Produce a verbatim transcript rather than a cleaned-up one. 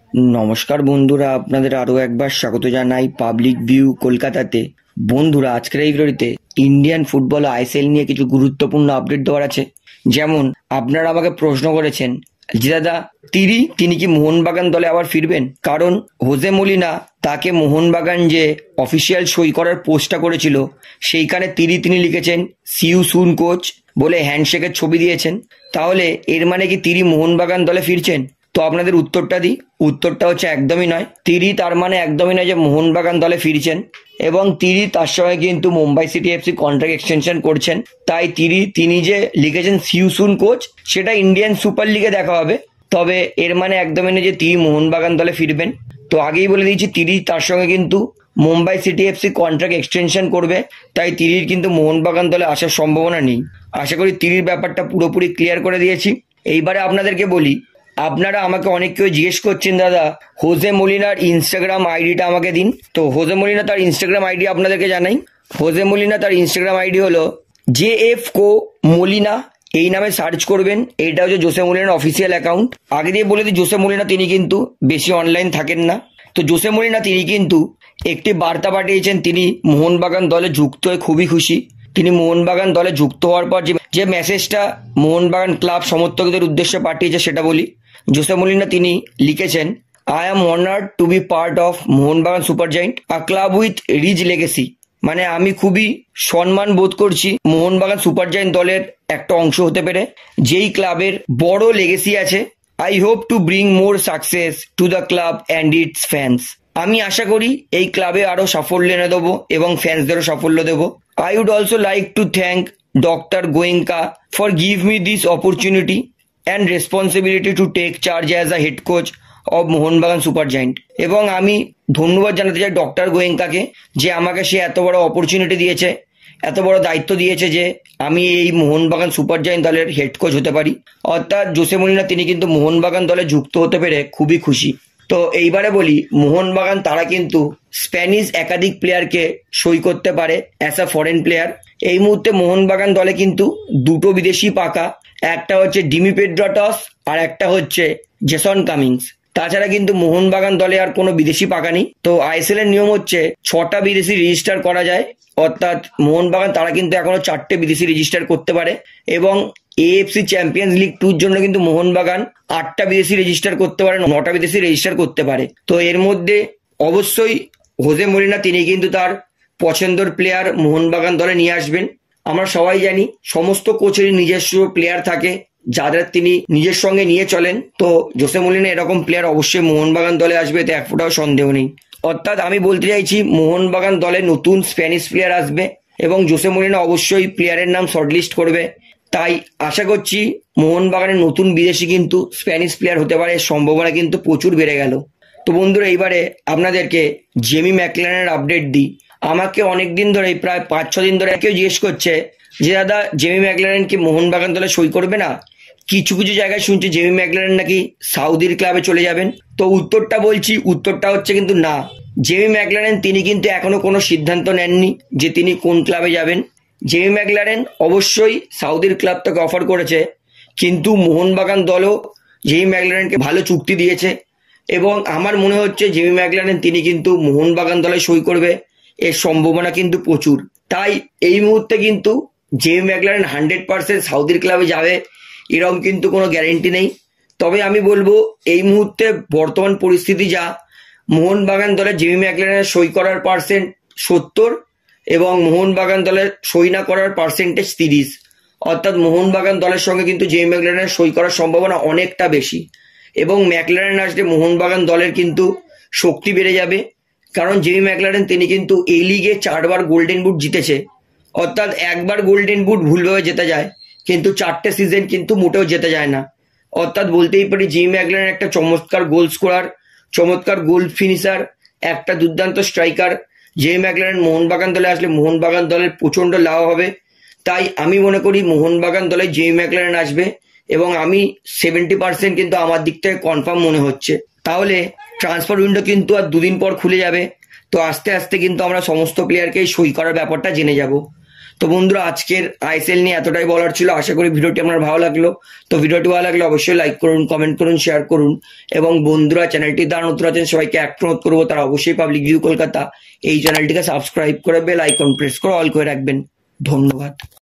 নমস্কার বন্ধুরা, আপনাদের আরো একবার স্বাগত জানাই পাবলিক ভিউ কলকাতাতে। বন্ধুরা, আজকের এই ভিডিওতে ইন্ডিয়ান ফুটবল আইএসএল নিয়ে কিছু গুরুত্বপূর্ণ আপডেট দেওয়ার আছে। যেমন আপনারা আমাকে প্রশ্ন করেছেন যে দাদা তিরি তিনি কি মোহনবাগান দলে আবার ফিরবেন, কারণ হোজে মলিনা তাকে মোহনবাগান যে অফিসিয়াল সই করার পোস্টটা করেছিল সেইখানে তিরি তিনি লিখেছেন সিউ সুন কোচ বলে হ্যান্ডশেকের ছবি দিয়েছেন। তাহলে এর মানে কি তিরি মোহনবাগান দলে ফিরছেন? তো আপনাদের উত্তরটা দিই, উত্তরটা হচ্ছে একদমই নয়। তিরি তার মানে একদমই নয় যে মোহনবাগান দলে ফিরছেন, এবং তিরি তার সঙ্গে কিন্তু Mumbai city FC contract extension করছেন। তাই তিরি তিনি যে লিখেছেন সিউসুন কোচ সেটা ইন্ডিয়ান সুপার লিগে দেখা হবে, তবে এর মানে একদমই নয় যে তিরি মোহনবাগান দলে ফিরবেন। তো আগেই বলে দিয়েছি তিরি তার সঙ্গে কিন্তু Mumbai city FC contract extension করবে, তাই তিরির কিন্তু মোহনবাগান দলে আসার সম্ভাবনা নেই। আশা করি তিরির ব্যাপারটা পুরোপুরি ক্লিয়ার করে দিয়েছি। এইবারে আপনাদেরকে বলি, আপনারা আমাকে অনেক কেউ জিজ্ঞেস করছেন দাদা হোজে মলিনার ইনস্টাগ্রাম আইডিটা আমাকে দিন। তো হোজে মলিনা তার ইনস্টাগ্রাম আইডি আপনাদেরকে জানাই। হোজে মলিনা তার ইনস্টাগ্রাম আইডি হলো জে এফ কো মলিনা, এই নামে সার্চ করবেন। এইটা হচ্ছে জোসে মলিনার অফিসিয়াল অ্যাকাউন্ট। আগে দিয়ে বলে দিই, জোসে মলিনা তিনি কিন্তু বেশি অনলাইন থাকেন না। তো জোসে মলিনা তিনি কিন্তু একটি বার্তা পাঠিয়েছেন, তিনি মোহনবাগান দলে যুক্ত হয়ে খুবই খুশি। তিনি মোহনবাগান দলে যুক্ত হওয়ার পর যে যে মেসেজটা মোহনবাগান ক্লাব সমর্থকদের উদ্দেশ্যে পাঠিয়েছে সেটা বলি। জোসে মলিনা তিনি লিখেছেন, I am honoured to be part of Mohun Bagan Super Giant, a club with rich legacy. মানে আমি খুবই সম্মান বোধ করছি মোহনবাগান সুপার জায়েন্ট দলের একটা অংশ হতে পেরে, যেই ক্লাবের বড় লেগেসি আছে। I hope to bring more success to the club and its fans. আমি আশা করি এই ক্লাবে আরো সাফল্য এনে দেবো এবং ফ্যান্সদেরও সাফল্য দেবো। I would also like to thank doctor Goenka for give me this opportunity and responsibility to take charge as a head coach of Mohun Bagan Super Giant. এবং আমি ধন্যবাদ জানাতে চাই ডক্টর গোয়েঙ্কাকে, যে আমাকে সে এত বড় অপরচুনিটি দিয়েছে, এত বড় দায়িত্ব দিয়েছে যে আমি এই মোহনবাগান সুপার জায়েন্ট দলের হেড কোচ হতে পারি। অর্থাৎ জোসে মলিনা তিনি কিন্তু মোহনবাগান দলে যুক্ত হতে পেরে খুবই খুশি। তো এইবারে বলি, মোহনবাগান তারা কিন্তু স্প্যানিশ একাধিক প্লেয়ারকে সই করতে পারে অ্যাজ আ ফরেন প্লেয়ার। এই মুহূর্তে মোহনবাগান দলে কিন্তু দুটো বিদেশি পাকা, একটা হচ্ছে ডিমি পেড্রটস আর একটা হচ্ছে জেসন কামিংস। তাছাড়া কিন্তু মোহনবাগান দলে আর কোনো বিদেশি পাকা নেই। তো আইএসএল এর নিয়ম হচ্ছে ছটা বিদেশি রেজিস্টার করা যায়, অর্থাৎ মোহনবাগান তারা কিন্তু এখনো চারটে বিদেশি রেজিস্টার করতে পারে, এবং এএফসি চ্যাম্পিয়ন্স লিগ টুর জন্য কিন্তু মোহনবাগান আটটা বিদেশি রেজিস্টার করতে পারে, নটা বিদেশি রেজিস্টার করতে পারে। তো এর মধ্যে অবশ্যই হোজে মলিনা তিনি কিন্তু তার পছন্দের প্লেয়ার মোহনবাগান দলে নিয়ে আসবেন। আমরা সবাই জানি সমস্ত কোচেরই নিজস্ব প্লেয়ার থাকে যাদের তিনি নিজের সঙ্গে নিয়ে চলেন। তো জোসে মলিনা এরকম প্লেয়ার অবশ্যই মোহনবাগান দলে আসবে, এতে এক ফোঁটাও সন্দেহ নেই। অর্থাৎ আমি বলতে চাইছি মোহনবাগান দলে নতুন স্প্যানিশ প্লেয়ার আসবে এবং জোসে মলিনা অবশ্যই প্লেয়ারের নাম শর্টলিস্ট করবে। তাই আশা করছি মোহনবাগানের নতুন বিদেশি কিন্তু স্প্যানিশ প্লেয়ার হতে পারে, সম্ভাবনা কিন্তু প্রচুর বেড়ে গেল। তো বন্ধুরা, এইবারে আপনাদেরকে জেমি ম্যাকলারেনের আপডেট দিই। আমাকে অনেক দিন ধরে, প্রায় পাঁচ ছ দিন ধরে কেউ জিজ্ঞেস করছে যে দাদা জেমি ম্যাকলারেন কি মোহনবাগান দলে সই করবে না? কিছু কিছু জায়গায় শুনছি জেমি ম্যাকলারেন নাকি সাউদির ক্লাবে চলে যাবেন। তো উত্তরটা বলছি, উত্তরটা হচ্ছে কিন্তু না। জেমি ম্যাকলারেন তিনি কিন্তু এখনো কোনো সিদ্ধান্ত নেননি যে তিনি কোন ক্লাবে যাবেন। জেমি ম্যাকলারেন অবশ্যই সাউদির ক্লাব থেকে অফার করেছে, কিন্তু মোহনবাগান দলও জেমি ম্যাকলারেনকে ভালো চুক্তি দিয়েছে, এবং আমার মনে হচ্ছে জেমি ম্যাকলারেন তিনি কিন্তু মোহনবাগান দলে সই করবে, এর সম্ভাবনা কিন্তু প্রচুর। তাই এই মুহূর্তে কিন্তু জেমি ম্যাকলারেন হান্ড্রেড পার্সেন্ট সাউদির ক্লাবে যাবে এরকম কিন্তু কোনো গ্যারেন্টি নেই। তবে আমি বলবো এই মুহূর্তে বর্তমান পরিস্থিতি যা, মোহনবাগান দলে জেমি ম্যাকলারেনের সই করার পার্সেন্ট সত্তর এবং মোহনবাগান দলের সই না করার পার্সেন্টেজ তিরিশ। অর্থাৎ মোহনবাগান দলের সঙ্গে কিন্তু জেমি ম্যাকলারেনের সই করার সম্ভাবনা অনেকটা বেশি, এবং ম্যাকলারেন আসলে মোহনবাগান দলের কিন্তু শক্তি বেড়ে যাবে। কারণ জেমি ম্যাকলারেন তিনি কিন্তু এই লিগে চারবার গোল্ডেন বুট জিতেছে, অর্থাৎ একবার গোল্ডেন বুট ভুলভাবে জেতা যায়, কিন্তু চারটে সিজন কিন্তু মোটেও জেতা যায় না। অর্থাৎ বলতেই পারি জেমি ম্যাকলারেন একটা চমৎকার গোল স্কোরার, চমৎকার গোল ফিনিশার, একটা দুর্দান্ত স্ট্রাইকার। জেমি ম্যাকলারেন মোহনবাগান দলে আসলে মোহনবাগান দলের প্রচন্ড লাভ হবে। তাই আমি মনে করি মোহনবাগান দলে জেমি ম্যাকলারেন আসবে, এবং আমি সেভেন্টি পার্সেন্ট কিন্তু আমার দিক থেকে কনফার্ম মনে হচ্ছে। তাহলে ট্রান্সফার উইন্ডো কিন্তু আর দুদিন পর খুলে যাবে। তো আস্তে আস্তে কিন্তু আমরা সমস্ত প্লেয়ারকেই সই করার ব্যাপারটা জেনে যাব। তো বন্ধুরা আজকের আইএসএল নিয়ে এতটাই বলার ছিল। আশা করি ভিডিওটি আপনার ভালো লাগলো। তো ভিডিওটি ভালো লাগলে অবশ্যই লাইক করুন, কমেন্ট করুন, শেয়ার করুন এবং বন্ধুরা চ্যানেলটি দ্বারা নতুন আছেন সবাইকে এক অনুরোধ করবো তারা অবশ্যই পাবলিক ভিউ কলকাতা এই চ্যানেলটিকে সাবস্ক্রাইব করে বেল আইকন প্রেস করে অল করে রাখবেন। ধন্যবাদ।